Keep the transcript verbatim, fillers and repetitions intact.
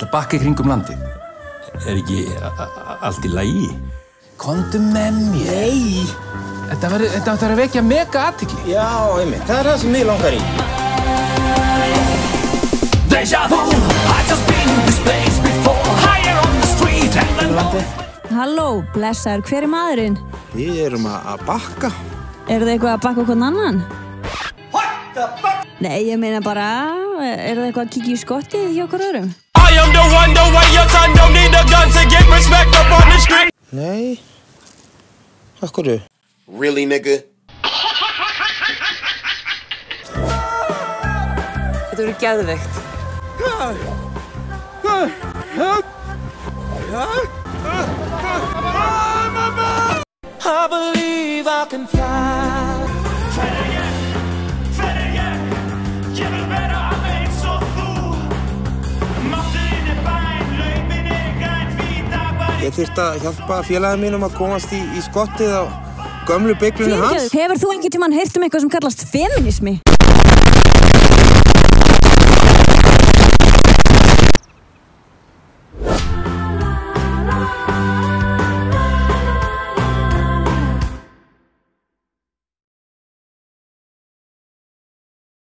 Bakk í kringum landið. Er ekki allt í lagi? Komdu með mér. Nei. Þetta verður, þetta átti að vekja mega athygli. Já, einmitt. Það er það sem mig langar í. Deja vu, I just been in this place before. Higher on the street and then... Halló, blessaður, hver er maðurinn? Við erum að bakka. Er það eitthvað að bakka okkur annan? What the fuck? Nei, ég meina bara, er það eitthvað að kíkja í skottið hjá okkur öðrum? I am the one, the way your son don't need a gun to get respect up on the street. Nei. Akkurru? Really, nigga? Þetta verður geðveikt. I believe I can fly. Ég þyrfti að hjálpa félagum mínum að komast í, í skottið á gömlu beyglunni hans. Hefur þú einhvern tímann heyrt um eitthvað sem kallast feminismi?